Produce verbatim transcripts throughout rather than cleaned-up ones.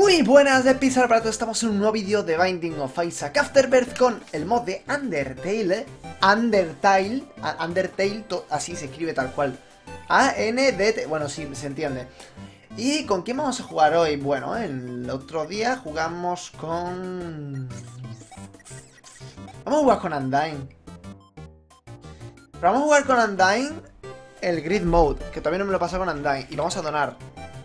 Muy buenas de Pixar para todos, estamos en un nuevo vídeo de Binding of Isaac Afterbirth con el mod de Undertale, ¿eh? Undertale, Undertale, así se escribe tal cual, A N D T, bueno, sí, se entiende. ¿Y con quién vamos a jugar hoy? Bueno, el otro día jugamos con... Vamos a jugar con Undyne. Pero vamos a jugar con Undyne el Grid Mode, que todavía no me lo he pasado con Undyne, y vamos a donar.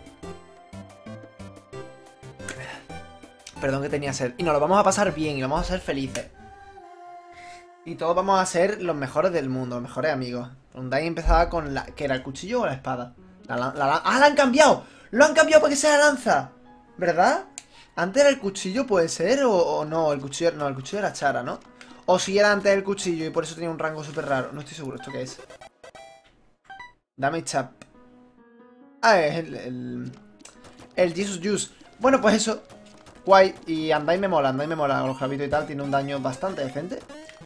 Perdón que tenía sed. Y nos lo vamos a pasar bien y vamos a ser felices. Y todos vamos a ser los mejores del mundo, los mejores amigos. Undyne empezaba con la... ¿Qué era? ¿El cuchillo o la espada? La, la, la, ¡Ah, la han cambiado! ¡Lo han cambiado para que sea la lanza! ¿Verdad? Antes era el cuchillo, puede ser, o, o no, el cuchillo... No, el cuchillo era Chara, ¿no? O si era antes el cuchillo y por eso tenía un rango súper raro. No estoy seguro, ¿esto qué es? Damage Chap. Ah, es el... El, el Jesus Juice. Bueno, pues eso... Guay, y Undyne me mola, Undyne me mola, con los clavitos y tal, tiene un daño bastante decente.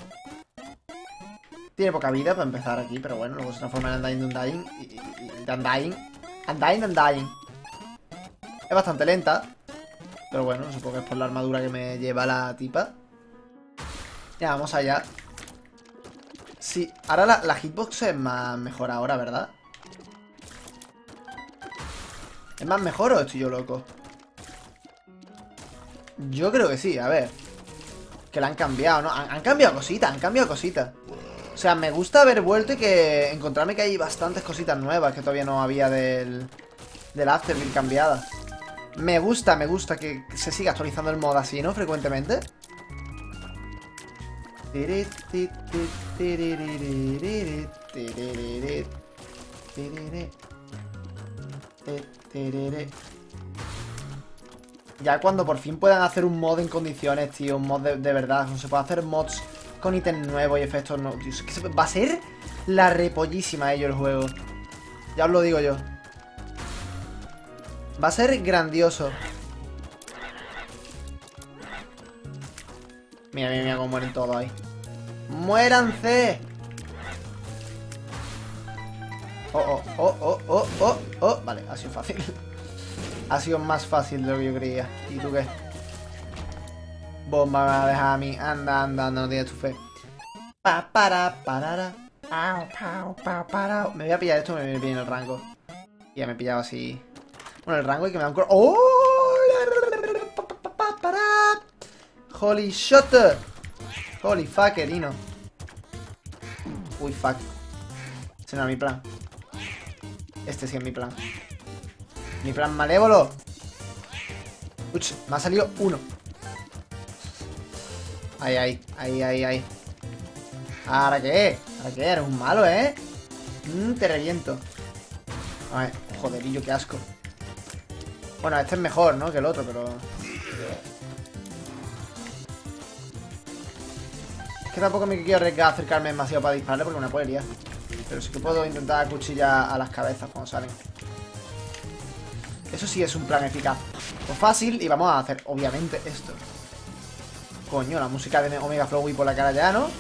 Tiene poca vida para empezar aquí, pero bueno, luego se transforma en Undyne de Undyne y, y, y de Undyne. Undyne, Undyne. Es bastante lenta, pero bueno, supongo que es por la armadura que me lleva la tipa. Ya, vamos allá. Sí, ahora la, la hitbox es más mejor ahora, ¿verdad? ¿Es más mejor o estoy yo loco? Yo creo que sí, a ver. Que la han cambiado, ¿no? Han, han cambiado cositas, han cambiado cositas. O sea, me gusta haber vuelto y que encontrarme que hay bastantes cositas nuevas que todavía no había del, del Afterbirth cambiada. Me gusta, me gusta que se siga actualizando el mod así, ¿no? Frecuentemente. Ya cuando por fin puedan hacer un mod en condiciones, tío, un mod de, de verdad, no se puede hacer mods con ítems nuevos y efectos nuevos, tío, es que se, va a ser la repollísima ello el juego. Ya os lo digo yo. Va a ser grandioso. Mira, mira, mira cómo mueren todos ahí. ¡Muéranse! Oh, oh, oh, oh, oh, oh, oh. Vale, ha sido fácil. Ha sido más fácil de lo que yo creía. ¿Y tú qué? Bomba me va a dejar a mí. Anda, anda, anda, no tienes tu fe. Pa, para, parara. Pau, pau, pau, para. Me voy a pillar esto, me viene bien el rango. Ya me he pillado así. Bueno, el rango y que me da un cor. ¡Oh! Holy shot. Holy fuck, Erino. Uy, fuck. Ese no era mi plan. Este sí es mi plan. Mi plan malévolo. Uch, me ha salido uno. Ahí, ahí, ahí, ahí, ahí. ¿Ahora qué? ¿Ahora qué? Eres un malo, ¿eh? Mm, te reviento. A ver, joderillo, qué asco. Bueno, este es mejor, ¿no? Que el otro, pero... Es que tampoco me quiero arriesgar a acercarme demasiado para dispararle porque me puede liar. Pero sí que puedo intentar cuchillar a las cabezas cuando salen. Eso sí es un plan eficaz. Pues fácil y vamos a hacer, obviamente, esto. Coño, la música de Omega Flowy por la cara ya, ¿no?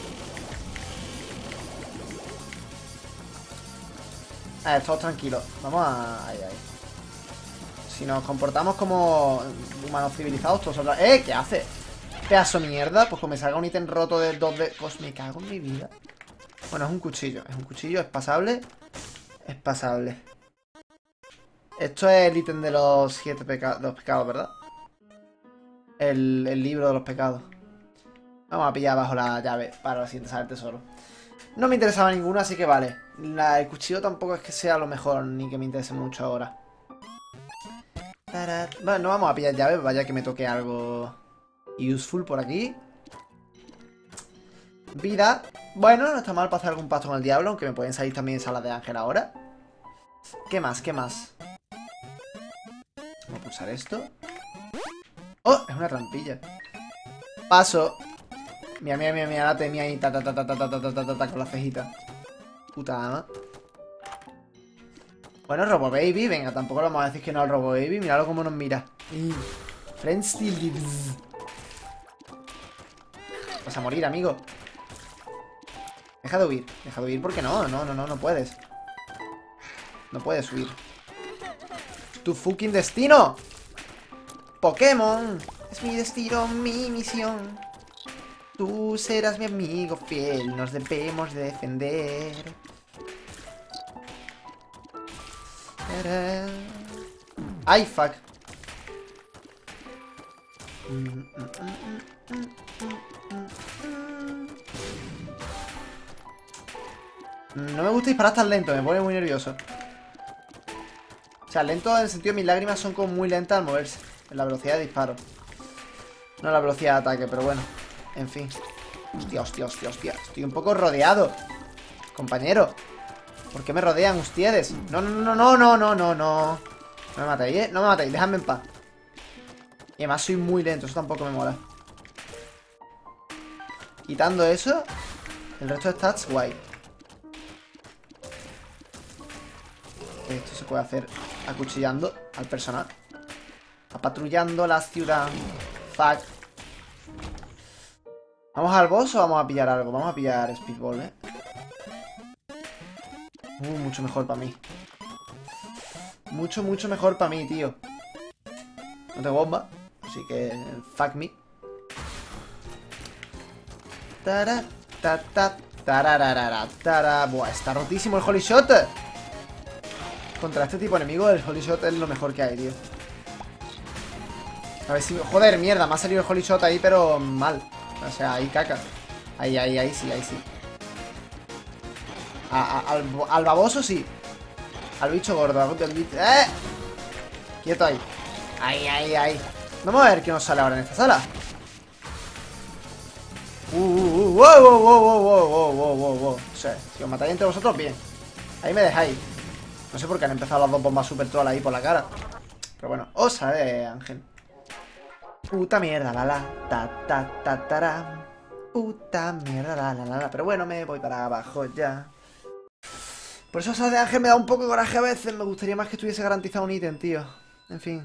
A ver, todos tranquilos. Vamos a... Ahí, ahí. Si nos comportamos como humanos civilizados, todos saldrán... ¡Eh! ¿Qué hace? Pedazo de mierda. Pues como me salga un ítem roto de dos de... Pues me cago en mi vida. Bueno, es un cuchillo. Es un cuchillo, es pasable. Es pasable. Esto es el ítem de los siete peca de los pecados, ¿verdad? El, el libro de los pecados. Vamos a pillar bajo la llave para la siguiente sala del tesoro. No me interesaba ninguno, así que vale. La, el cuchillo tampoco es que sea lo mejor, ni que me interese mucho ahora. Bueno, no vamos a pillar llave, vaya que me toque algo useful por aquí. Vida. Bueno, no está mal para hacer algún pacto con el diablo, aunque me pueden salir también salas de ángel ahora. ¿Qué más? ¿Qué más? Vamos a pulsar esto. ¡Oh! Es una trampilla. Paso. Mira, mira, mira, mira, la temía ahí. Ta, ta, ta, ta, ta, ta, ta, ta, ta, ta, con la cejita. Puta ama. Bueno, Robo Baby. Venga, tampoco le vamos a decir que no al Robo Baby. Míralo cómo nos mira. Friends still lives. Vas a morir, amigo. Deja de huir. Deja de huir porque no. No, no, no, no puedes. No puedes huir. Tu fucking destino. Pokémon. Es mi destino, mi misión. Tú serás mi amigo fiel. Nos debemos de defender. ¡Ay, fuck! No me gusta disparar tan lento, me pone muy nervioso. O sea, lento en el sentido de mis lágrimas son como muy lentas al moverse. En la velocidad de disparo. No en la velocidad de ataque, pero bueno. En fin. Hostia, hostia, hostia, hostia. Estoy un poco rodeado. Compañero. ¿Por qué me rodean ustedes? No, no, no, no, no, no, no, no. No me matéis, ¿eh? No me matéis, dejadme en paz. Y además soy muy lento, eso tampoco me mola. Quitando eso, el resto de stats, guay. Esto se puede hacer acuchillando al personal. Apatrullando la ciudad. Fuck. ¿Vamos al boss o vamos a pillar algo? Vamos a pillar Speedball, ¿eh? Uh, mucho mejor para mí. Mucho, mucho mejor para mí, tío. No tengo bomba, así que fuck me. Tara, ta, ta, tararara, tara. Buah, está rotísimo el Holy Shot. Contra este tipo de enemigo, el Holy Shot es lo mejor que hay, tío. A ver si... Joder, mierda, me ha salido el Holy Shot ahí, pero mal. O sea, ahí caca. Ahí, ahí, ahí sí, ahí sí. A, a, al, al baboso sí. Al bicho gordo, al bicho... ¡Eh! Quieto ahí. Ahí, ahí, ahí. Vamos a ver qué nos sale ahora en esta sala. Uh, uh, uh, wow, wow, wow, wow, wow, wow, wow, wow. O sea, si os matáis entre vosotros, bien. Ahí me dejáis. No sé por qué han empezado las dos bombas super troll ahí por la cara. Pero bueno, os sabe, Ángel. Puta mierda, la la, ta, ta, ta, ta, puta mierda, la, la, la, la. Pero bueno, me voy para abajo ya. Por eso esa de Ángel me da un poco de coraje a veces. Me gustaría más que estuviese garantizado un ítem, tío. En fin.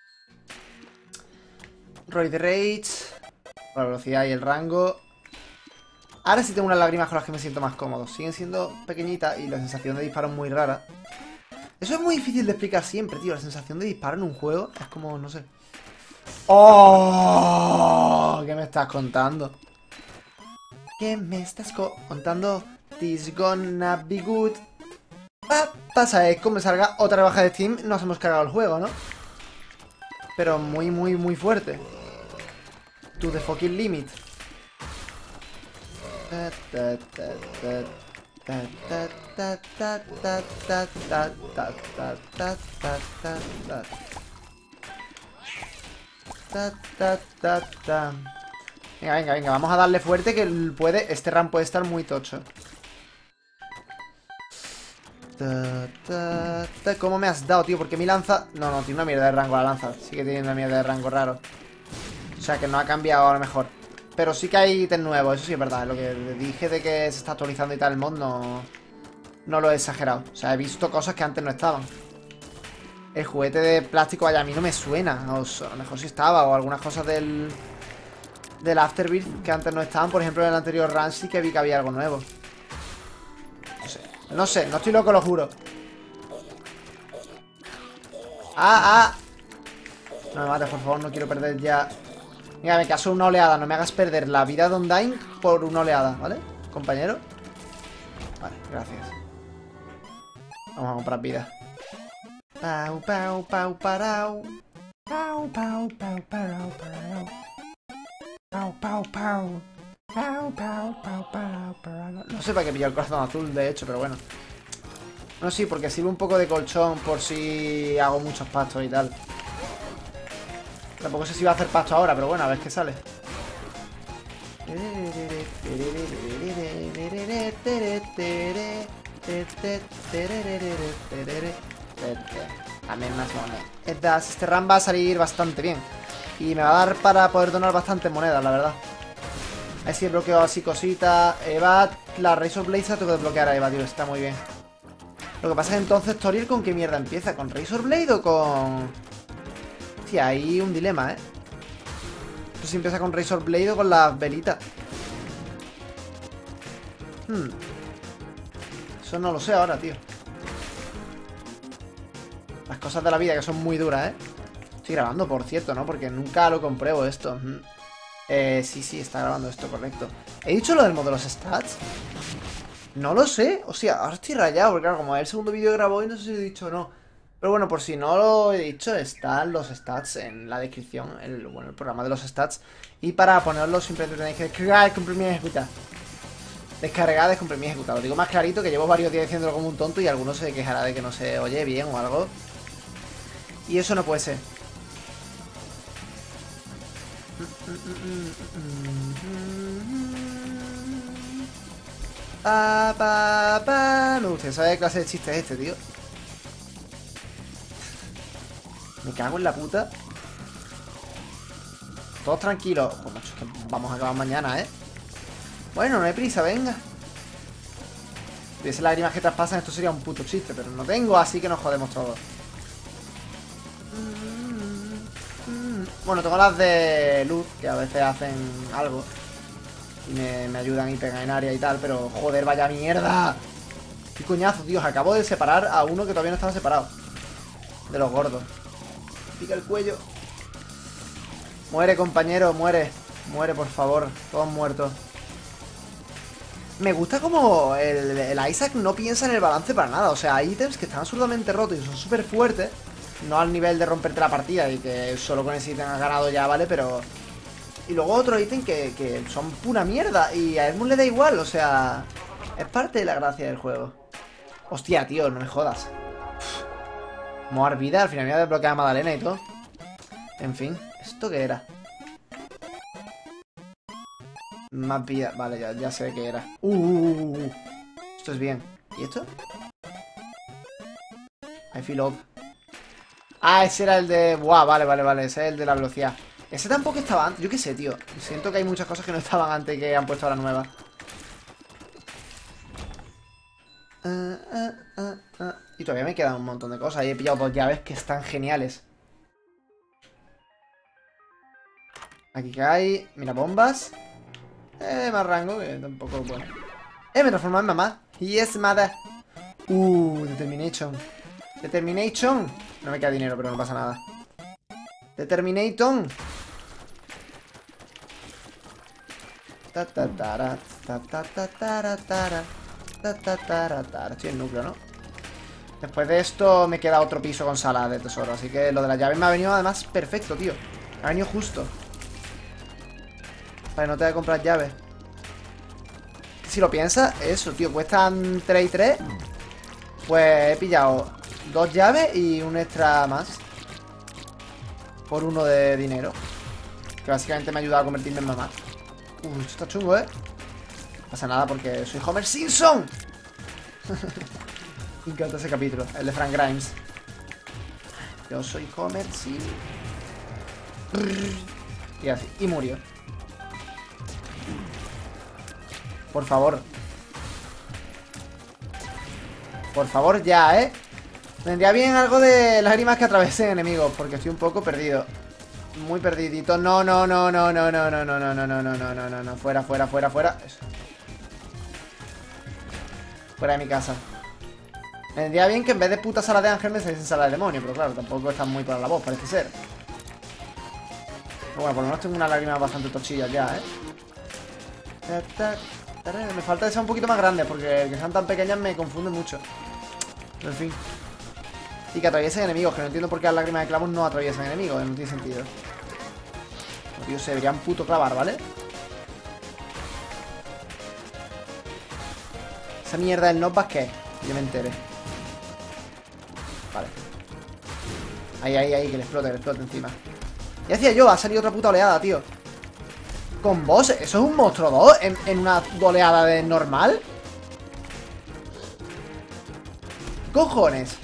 Roid Rage. Por la velocidad y el rango. Ahora sí tengo unas lágrimas con las que me siento más cómodo. Siguen siendo pequeñitas y la sensación de disparo es muy rara. Eso es muy difícil de explicar siempre, tío. La sensación de disparo en un juego es como, no sé. ¡Oh! ¿Qué me estás contando? ¿Qué me estás co contando? This gonna be good. Ah, pasa, es como me salga otra rebaja de Steam, nos hemos cargado el juego, ¿no? Pero muy, muy, muy fuerte. To the fucking limit. Ta, ta, ta, ta. Ta ta ta ta ta ta ta ta ta ta ta ta ta ta ta ta. Venga, venga, venga, vamos a darle fuerte que puede, este run puede estar muy tocho. Ta, ta, ta. ¿Cómo me has dado, tío? Porque mi lanza... No, no, tiene una mierda de rango la lanza. Sigue teniendo una mierda de rango raro. O sea que no ha cambiado a lo mejor. Pero sí que hay ítems nuevos, eso sí es verdad. Lo que dije de que se está actualizando y tal el mod no... No lo he exagerado. O sea, he visto cosas que antes no estaban. El juguete de plástico, vaya, a mí no me suena. O a lo mejor sí estaba. O algunas cosas del... Del Afterbirth que antes no estaban. Por ejemplo, en el anterior run sí que vi que había algo nuevo. No sé. No sé, no estoy loco, lo juro. ¡Ah, ah! No me mates, por favor, no quiero perder ya... Mira, me caso una oleada, no me hagas perder la vida de Undyne por una oleada, ¿vale? Compañero. Vale, gracias. Vamos a comprar vida. Pau, pau, pau, parau. Pau, pau, pau, parau, parau. Pau, pau, pau. Pau, pau, pau, parau, parau. No sé para qué pillar el corazón azul, de hecho, pero bueno. No, sí, porque sirve un poco de colchón por si hago muchos pastos y tal. Tampoco sé si va a hacer pasto ahora, pero bueno, a ver qué sale. También más monedas. Este run va a salir bastante bien. Y me va a dar para poder donar bastantes monedas, la verdad. A ver si bloqueo así cositas. Eva, la Razor Blade se la tengo que desbloquear a Eva, tío. Está muy bien. Lo que pasa es que entonces Toriel, ¿con qué mierda empieza? ¿Con Razor Blade o con...? Sí, hay un dilema, ¿eh? No sé si empieza con Razor Blade o con las velitas. Hmm. Eso no lo sé ahora, tío. Las cosas de la vida que son muy duras, ¿eh? Estoy grabando, por cierto, ¿no? Porque nunca lo compruebo esto. Eh, sí, sí, está grabando esto, correcto. ¿He dicho lo del modo de los stats? No lo sé. O sea, ahora estoy rayado, porque claro, como es el segundo vídeo que grabo y no sé si he dicho o no. Pero bueno, por si no lo he dicho, están los stats en la descripción, el, bueno, el programa de los stats. Y para ponerlos simplemente tenéis que descargar, comprimir y ejecutar. Descargar, descomprimir y ejecutar. Lo digo más clarito, que llevo varios días diciéndolo como un tonto y alguno se quejará de que no se oye bien o algo. Y eso no puede ser. Pa, pa, pa. Me gusta, ¿sabes qué clase de chiste es este, tío? Me cago en la puta. Todos tranquilos. Pues macho, es que vamos a acabar mañana, ¿eh? Bueno, no hay prisa, venga. Si hubiese lágrimas que traspasan, esto sería un puto chiste, pero no tengo, así que nos jodemos todos. Bueno, tengo las de luz, que a veces hacen algo y me, me ayudan y pegan en área y tal, pero joder, vaya mierda. Qué coñazo, tío, acabo de separar a uno que todavía no estaba separado. De los gordos. Pica el cuello. Muere, compañero, muere. Muere, por favor, todos muertos. Me gusta como el, el Isaac no piensa en el balance para nada. O sea, hay ítems que están absolutamente rotos y son súper fuertes. No al nivel de romperte la partida y que solo con ese ítem has ganado ya, ¿vale? Pero... Y luego otro ítem que, que son pura mierda y a Edmund le da igual, o sea... Es parte de la gracia del juego. Hostia, tío, no me jodas. Moar vida, al final me voy a desbloquear a Magdalena y todo. En fin, ¿esto qué era? Más vida, vale, ya, ya sé qué era. Uh, uh, uh, uh. Esto es bien. ¿Y esto? I feel odd. Ah, ese era el de... Buah, vale, vale, vale, ese es el de la velocidad. Ese tampoco estaba antes, yo qué sé, tío. Siento que hay muchas cosas que no estaban antes que han puesto ahora nuevas. uh, uh, uh, uh. Y todavía me quedan un montón de cosas. Y he pillado dos llaves que están geniales. Aquí que hay... Mira, bombas. Eh, más rango, que tampoco bueno. Eh, me transformé en mamá. Yes, mother. Uh, Determination. Determination. No me queda dinero, pero no pasa nada. Determination. Ta ta ta ta ta ta ta ta ta ta. Estoy en núcleo, ¿no? Después de esto me queda otro piso con sala de tesoro. Así que lo de las llaves me ha venido además perfecto, tío. Me ha venido justo. Vale, no te voy a comprar llaves. Si lo piensas, eso, tío, cuestan tres y tres. Pues he pillado dos llaves y un extra más por uno de dinero, que básicamente me ha ayudado a convertirme en mamá. Uh, esto está chungo, ¿eh? No pasa nada porque soy Homer Simpson. Me encanta ese capítulo, el de Frank Grimes. Yo soy Homer Simpson. Y así, y murió. Por favor. Por favor, ya, ¿eh? Vendría bien algo de lágrimas que atravesen enemigos, porque estoy un poco perdido. Muy perdidito. No, no, no, no, no, no, no, no, no, no, no, no, no, no, no, no. Fuera, fuera, fuera, fuera. Eso. Fuera de mi casa. Vendría bien que en vez de puta sala de ángel me saliese sala de demonio, pero claro, tampoco están muy para la voz, parece ser. Pero bueno, por lo menos tengo unas lágrimas bastante tochillas ya, ¿eh? Me falta que sean un poquito más grandes, porque que sean tan pequeñas me confunden mucho. Pero en fin. Y que atraviesen enemigos, que no entiendo por qué las lágrimas de clavos no atraviesan enemigos, no tiene sentido. Los tíos se deberían puto clavar, ¿vale? Esa mierda del knockback, ¿qué? Que yo me entere. Vale. Ahí, ahí, ahí, que le explote, que le explote encima. Y decía yo, ha salido otra puta oleada, tío. Con boss, ¿eso es un monstruo dos en, en una oleada de normal? ¿Qué cojones?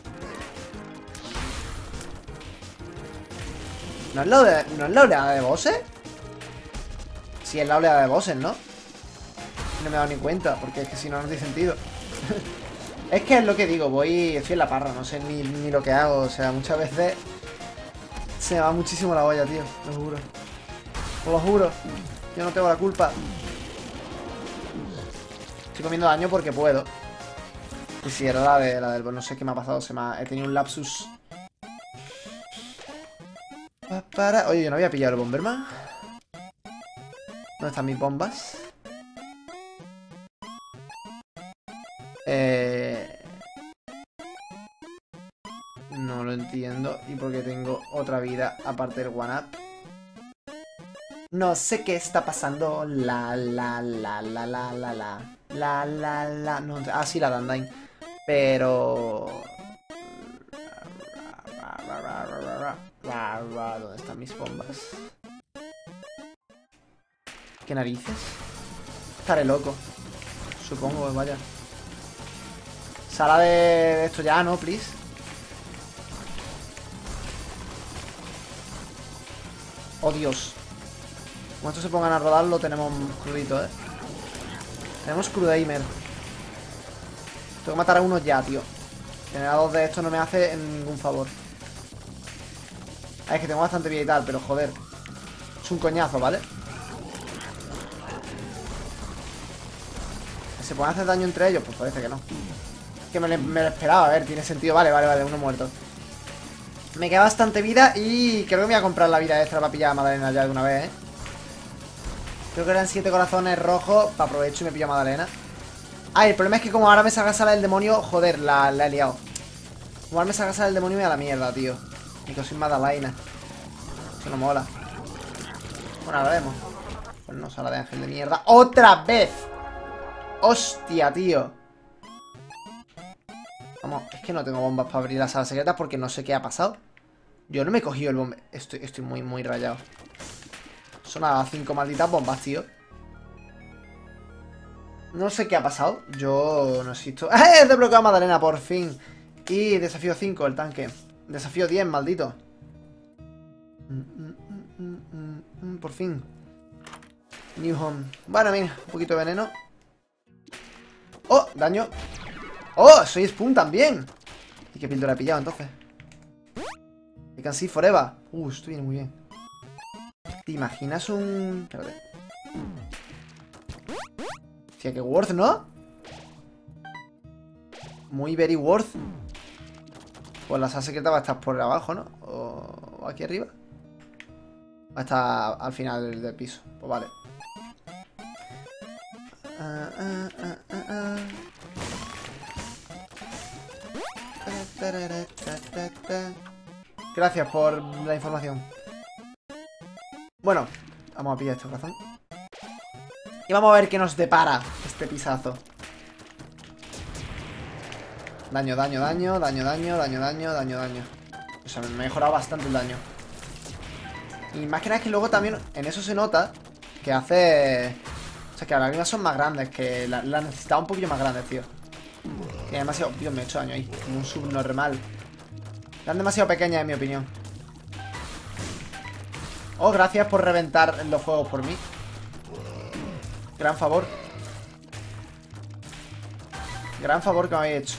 ¿No es, la oleada, ¿No es la oleada de bosses? Sí, es la oleada de bosses, ¿no? No me he dado ni cuenta, porque es que si no, no tiene sentido. Es que es lo que digo, voy... Estoy en la parra, no sé ni, ni lo que hago. O sea, muchas veces se me va muchísimo la olla, tío. Lo juro. Os lo juro. Yo no tengo la culpa. Estoy comiendo daño porque puedo. Y si era la de la del... No sé qué me ha pasado. Se me ha, he tenido un lapsus. para... Oye, yo no había pillado el Bomberman. ¿Dónde están mis bombas? Eh... No lo entiendo. ¿Y por qué tengo otra vida aparte del one-up? No sé qué está pasando. La, la, la, la, la, la, la. La, la, la. No, ah, sí, la Dandine. Pero... ¿Dónde están mis bombas? ¿Qué narices? Estaré loco. Supongo, vaya. Sala de esto ya, ¿no? Please. Oh, Dios. Como estos se pongan a rodarlo, tenemos crudito, ¿eh? Tenemos crudamer. Tengo que matar a uno ya, tío. Tener a dos de estos no me hace ningún favor. Ah, es que tengo bastante vida y tal, pero joder. Es un coñazo, ¿vale? ¿Se pueden hacer daño entre ellos? Pues parece que no. Que me, me lo esperaba, a ver, tiene sentido. Vale, vale, vale, uno muerto. Me queda bastante vida y creo que me voy a comprar la vida extra para pillar a Madalena ya de una vez, ¿eh? Creo que eran siete corazones rojos. Para aprovecho y me pillo a Madalena. Ah, el problema es que como ahora me salga sala del demonio, joder, la, la he liado. Como ahora me salga sala del demonio me da la mierda, tío. Y que soy Madalena. Eso no mola. Bueno, ahora vemos. Pues no, sala de ángel de mierda. ¡Otra vez! ¡Hostia, tío! Vamos, es que no tengo bombas para abrir las salas secretas porque no sé qué ha pasado. Yo no me he cogido el bombe. Estoy, estoy muy, muy rayado. Son a cinco malditas bombas, tío. No sé qué ha pasado. Yo no existo. ¡Eh! He desbloqueado a Madalena, por fin. Y desafío cinco, el tanque. Desafío diez, maldito. Mm, mm, mm, mm, mm, por fin. New home. Bueno, mira, un poquito de veneno. ¡Oh! Daño. ¡Oh! Soy Spoon también. ¿Y qué píldora he pillado entonces? I can see forever. Uh, esto viene muy bien. ¿Te imaginas un...? Espérate. Hostia, qué worth, ¿no? Muy very worth. Pues la sala secreta va a estar por abajo, ¿no? O aquí arriba. Va a estar al final del, del piso. Pues vale. Ah, ah, ah, ah, ah. Gracias por la información. Bueno, vamos a pillar este corazón. Y vamos a ver qué nos depara este pisazo. Daño, daño, daño, daño, daño, daño, daño, daño, daño. O sea, me he mejorado bastante el daño. Y más que nada es que luego también en eso se nota que hace... O sea, que las lágrimas son más grandes, que las la necesitaba un poquillo más grandes, tío. Que demasiado... Dios, me he hecho daño ahí. Como un subnormal. Eran demasiado pequeñas, en mi opinión. Oh, gracias por reventar los juegos por mí. Gran favor. Gran favor que me habéis hecho.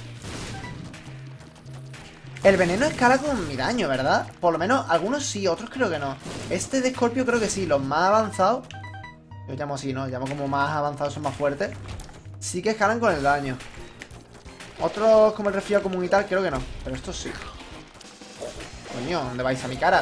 El veneno escala con mi daño, ¿verdad? Por lo menos algunos sí, otros creo que no. Este de Scorpio creo que sí. Los más avanzados, yo llamo así, ¿no? Llamo como más avanzados, son más fuertes. Sí que escalan con el daño. Otros como el resfriado común y tal, creo que no. Pero estos sí. Coño, ¿dónde vais a mi cara?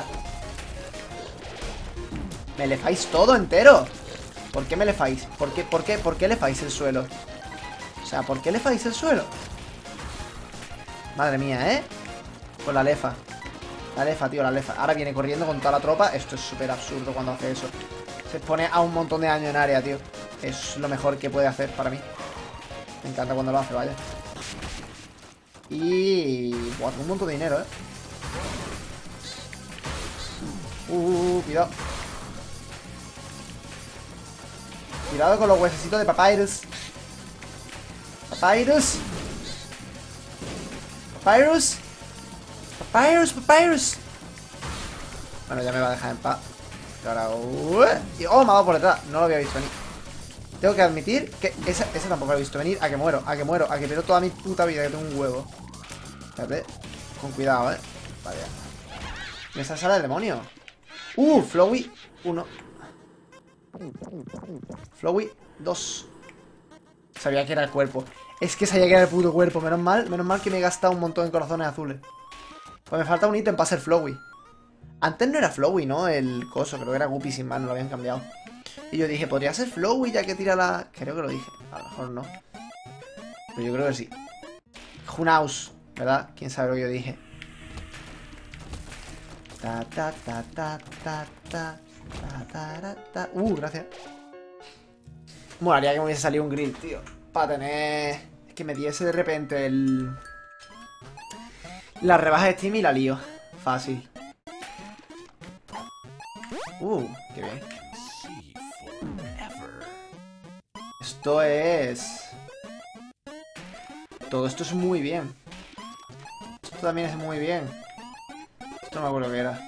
Me lefáis todo entero. ¿Por qué me lefáis? ¿Por qué, por qué, por qué lefáis el suelo? O sea, ¿por qué lefáis el suelo? Madre mía, ¿eh? Con la lefa. La lefa, tío, la lefa. Ahora viene corriendo con toda la tropa. Esto es súper absurdo cuando hace eso. Se pone a un montón de daño en área, tío. Es lo mejor que puede hacer para mí. Me encanta cuando lo hace, vaya. Y... Buah, tengo un montón de dinero, ¿eh? Uh, cuidado. Cuidado con los huesecitos de Papyrus. Papyrus. Papyrus. Papyrus, Papyrus. Bueno, ya me va a dejar en paz. Ahora... Uh, y, oh, me ha dado por detrás. No lo había visto venir. Tengo que admitir que esa, esa tampoco lo he visto venir. A que muero, a que muero, a que pierdo toda mi puta vida. Que tengo un huevo. Espérate. Con cuidado, eh. Vale. ¿Y esa sala del demonio? Uh, Flowey uno. Flowey dos. Sabía que era el cuerpo. Es que sabía que era el puto cuerpo. Menos mal, menos mal que me he gastado un montón de corazones azules. Pues me falta un ítem para ser Flowey. Antes no era Flowey, ¿no? El coso, creo que era Guppy sin más, no lo habían cambiado. Y yo dije, podría ser Flowey ya que tira la... Creo que lo dije, a lo mejor no. Pero yo creo que sí. Who knows, ¿verdad? ¿Quién sabe lo que yo dije? Ta ta ta ta ta ta ta ta ta ta. Uh, gracias. Molaría que me hubiese salido un grill, tío. Para tener... Es que me diese de repente el... La rebaja de Steam y la lío. Fácil. Uh, qué bien. Esto es... Todo esto es muy bien. Esto también es muy bien. Esto no me acuerdo qué era.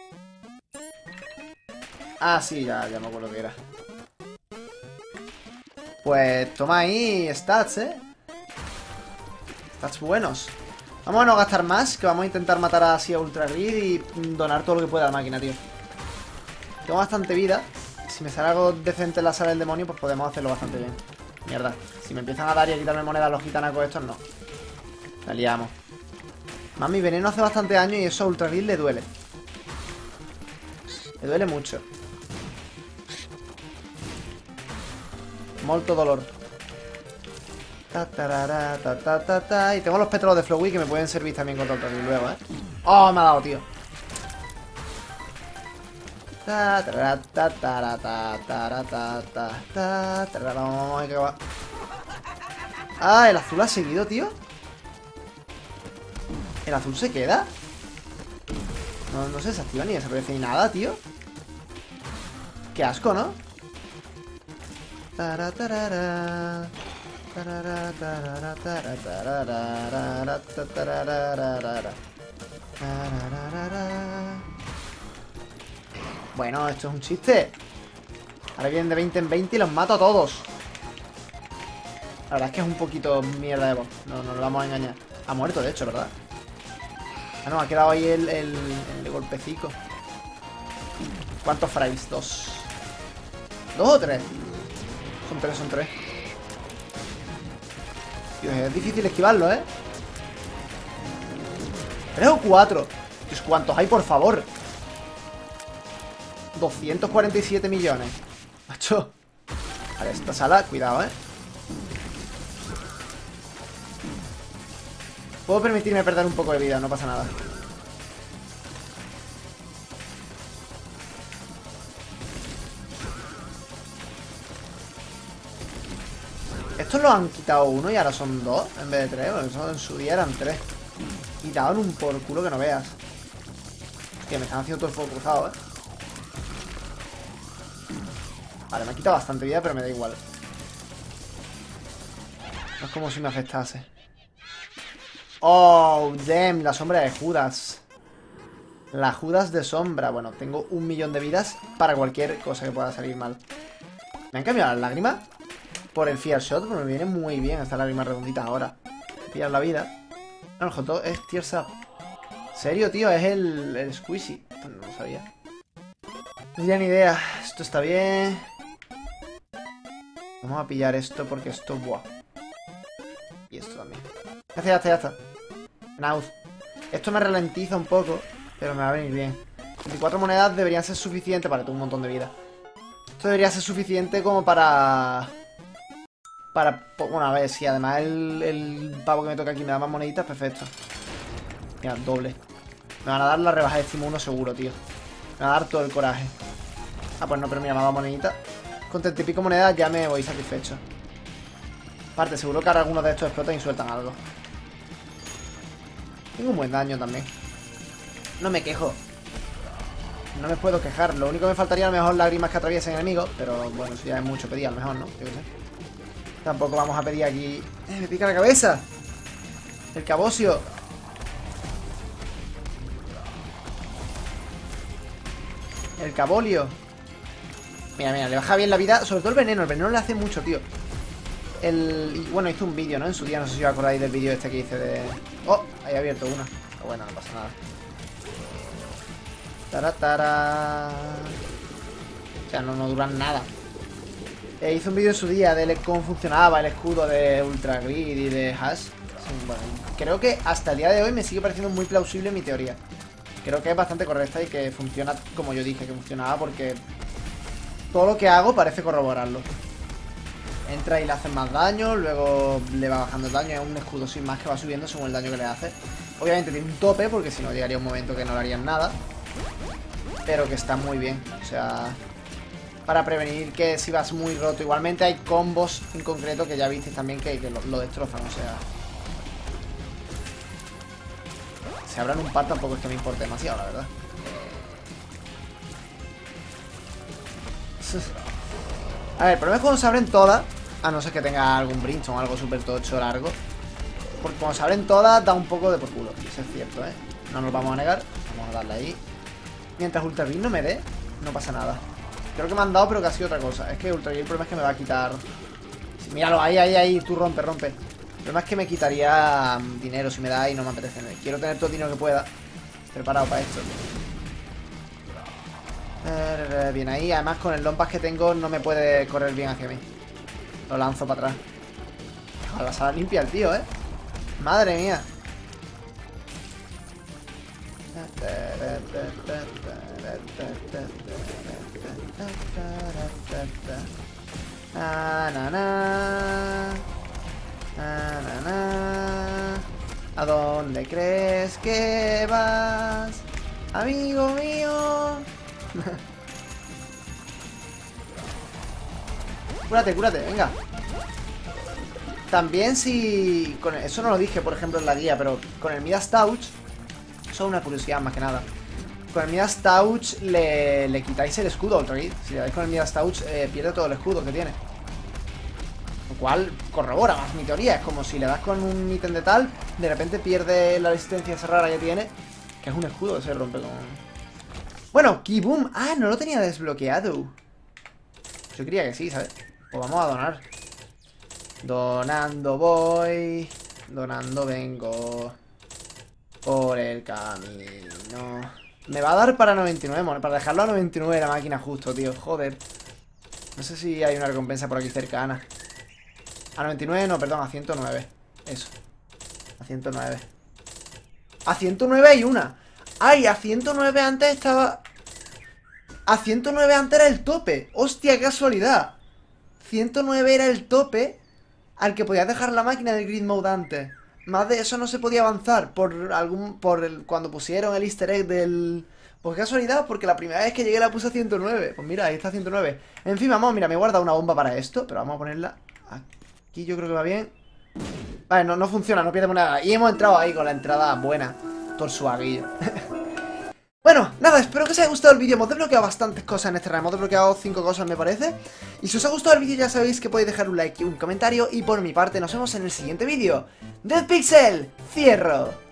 Ah, sí, ya, ya me acuerdo qué era. Pues toma ahí stats, ¿eh? Stats buenos. Vamos a no gastar más, que vamos a intentar matar así a Ultra Grid y donar todo lo que pueda a la máquina, tío. Tengo bastante vida. Si me sale algo decente en la sala del demonio, pues podemos hacerlo bastante bien. Mierda. Si me empiezan a dar y a quitarme monedas los gitanacos estos, no. La liamos. Más mi veneno hace bastante daño y eso a Ultra Grid le duele. Le duele mucho. Molto dolor. Ta, tarara, ta, ta, ta, ta. Y tengo los pétalos de Flowey que me pueden servir también contra Ultra Grid luego, ¿eh? ¡Oh, me ha dado, tío! Ta, tarara, ta, tarara, ta, tarara, ta, ta, ta, tarara. Vamos, que va. Ah, el azul ha seguido, tío. ¿El azul se queda? No, no se desactiva ni desaparece ni nada, tío. Qué asco, ¿no? Tarara, tarara. Tarara, tarara, tarara, tarara, tarara, tarara. Bueno, esto es un chiste. Ahora vienen de veinte en veinte y los mato a todos. La verdad es que es un poquito mierda de voz. No, no lo vamos a engañar. Ha muerto, de hecho, ¿verdad? Ah, no, ha quedado ahí el, el, el golpecico. ¿Cuántos frames? Dos. ¿Dos o tres? Son tres, son tres. Dios, es difícil esquivarlo, ¿eh? ¿Tres o cuatro? Dios, ¿cuántos hay, por favor? doscientos cuarenta y siete millones. Macho. Vale, esta sala, cuidado, ¿eh? Puedo permitirme perder un poco de vida, no pasa nada. Estos los han quitado uno y ahora son dos en vez de tres. Bueno, eso en su día eran tres. Y daban un por culo que no veas. Hostia, me están haciendo todo el fuego cruzado, ¿eh? Vale, me ha quitado bastante vida, pero me da igual. No es como si me afectase. Oh, damn, la sombra de Judas. La Judas de sombra. Bueno, tengo un millón de vidas para cualquier cosa que pueda salir mal. ¿Me han cambiado las lágrimas? Por el Fear Shot, pero me viene muy bien estas lágrimas redonditas ahora. Pillar la vida. No, el J es Tears Up. ¿Serio, tío? Es el, el Squeezy. Pues no lo sabía. No tenía ni idea. Esto está bien. Vamos a pillar esto porque esto... Buah. Y esto también. Ya está, ya está, ya está. Nauz. Esto me ralentiza un poco, pero me va a venir bien. veinticuatro monedas deberían ser suficientes. Vale, tengo un montón de vida. Esto debería ser suficiente como para... Para... Bueno, a ver, si además el, el pavo que me toca aquí me da más moneditas, perfecto. Mira, doble. Me van a dar la rebaja de Steam uno seguro, tío. Me va a dar todo el coraje. Ah, pues no, pero mira, me ha dado moneditas. Con treinta y pico monedas ya me voy satisfecho. Aparte, seguro que ahora algunos de estos explotan y sueltan algo. Tengo un buen daño también. No me quejo. No me puedo quejar. Lo único que me faltaría a lo mejor lágrimas que atraviesen enemigos. Pero bueno, eso ya es mucho pedir, a lo mejor, ¿no? Yo qué sé. Tampoco vamos a pedir aquí... ¡Eh, me pica la cabeza! El cabocio. El cabolio. Mira, mira, le baja bien la vida. Sobre todo el veneno. El veneno le hace mucho, tío. El... Y bueno, hice un vídeo, ¿no? En su día, no sé si os acordáis del vídeo este que hice de... ¡Oh! Ahí he abierto una. Pero bueno, no pasa nada. Taratara. O sea, no, no duran nada. Eh, hice un vídeo en su día de cómo funcionaba el escudo de Ultra Grid y de Hash. Sí, bueno, creo que hasta el día de hoy me sigue pareciendo muy plausible mi teoría. Creo que es bastante correcta y que funciona como yo dije que funcionaba, porque todo lo que hago parece corroborarlo. Entra y le hacen más daño, luego le va bajando el daño. Es un escudo sin más que va subiendo según el daño que le hace. Obviamente tiene un tope, porque si no llegaría un momento que no le harían nada. Pero que está muy bien, o sea, para prevenir que si vas muy roto. Igualmente hay combos en concreto que ya visteis también que, que lo, lo destrozan, o sea. Si abran un par tampoco es que me importe demasiado, la verdad. A ver, el problema es cuando se abren todas, a no ser que tenga algún Brimstone o algo súper tocho largo. Porque cuando se abren todas da un poco de por culo, eso es cierto, ¿eh? No nos vamos a negar, vamos a darle ahí. Mientras Ultra Beam no me dé, no pasa nada. Creo que me han dado, pero que ha sido otra cosa. Es que Ultra Beam el problema es que me va a quitar... Míralo, ahí, ahí, ahí, tú rompe, rompe. El problema es que me quitaría dinero si me da y no me apetece. Quiero tener todo el dinero que pueda preparado para esto. Eh, bien ahí, además con el Lompas que tengo no me puede correr bien hacia mí. Lo lanzo para atrás. A la sala limpia el tío, ¿eh? Madre mía. Ah, na, na. Ah, na, na. ¿A dónde crees que vas, amigo mío? Cúrate, cúrate, venga. También si... Con el, eso no lo dije, por ejemplo, en la guía, pero con el Midas Touch... Eso es una curiosidad más que nada. Con el Midas Touch le, le quitáis el escudo al Ultra Beam. Si le dais con el Midas Touch, eh, pierde todo el escudo que tiene. Lo cual corrobora más mi teoría. Es como si le das con un ítem de tal, de repente pierde la resistencia esa rara que tiene, que es un escudo que se rompe con... Bueno, Kiboom. Ah, no lo tenía desbloqueado. Yo creía que sí, ¿sabes? Pues vamos a donar. Donando voy, donando vengo por el camino. Me va a dar para noventa y nueve, para dejarlo a noventa y nueve la máquina justo, tío. Joder. No sé si hay una recompensa por aquí cercana. A noventa y nueve, no, perdón, a ciento nueve. Eso. A ciento nueve. A ciento nueve hay una. Ay, a ciento nueve antes estaba... A ciento nueve antes era el tope. Hostia, qué casualidad. ciento nueve era el tope al que podías dejar la máquina del Grid Mode antes. Más de eso no se podía avanzar por algún por el, cuando pusieron el easter egg del... Pues qué casualidad, porque la primera vez que llegué la puse a ciento nueve. Pues mira, ahí está ciento nueve. En fin, vamos, mira, me he guardado una bomba para esto, pero vamos a ponerla aquí, yo creo que va bien. Vale, no, no funciona, no pierde nada. Y hemos entrado ahí con la entrada buena. Todo el suaguillo. Bueno, nada, espero que os haya gustado el vídeo. Hemos desbloqueado bastantes cosas en este ramo. Hemos desbloqueado cinco cosas, me parece. Y si os ha gustado el vídeo ya sabéis que podéis dejar un like y un comentario. Y por mi parte nos vemos en el siguiente vídeo. Dead Pixel, cierro.